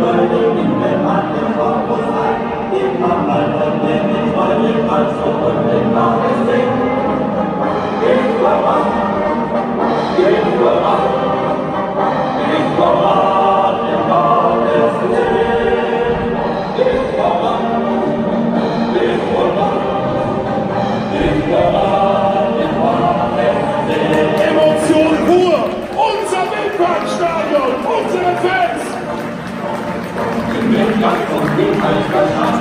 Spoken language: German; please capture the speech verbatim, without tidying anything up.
Emotion pur, unser Wildparkstadion, unsere Fans! In den Gang und den Alter